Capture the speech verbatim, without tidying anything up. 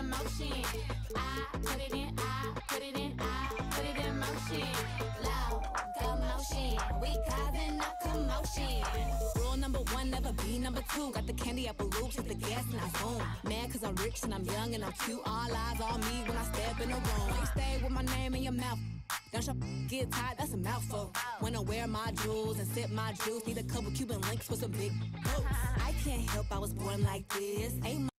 motion. I put it in, I put it in, I put it in motion. Loud commotion, we causing a commotion. Rule number one, never be number two. Got the candy apple loops, hit the gas and I zoom. Mad cause I'm rich and I'm young and I'm cute. All eyes on me when I step in the room. You stay with my name in your mouth. Don't your get tired, that's a mouthful. Wanna wear my jewels and sip my juice. Need a couple Cuban links with some big boots. I can't help I was born like this. Ain't